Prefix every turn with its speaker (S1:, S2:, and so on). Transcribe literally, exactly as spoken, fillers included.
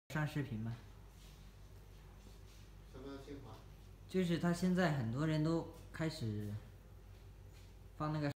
S1: 上视频吗？
S2: 什么情况？
S1: 就是他现在很多人都开始放那个。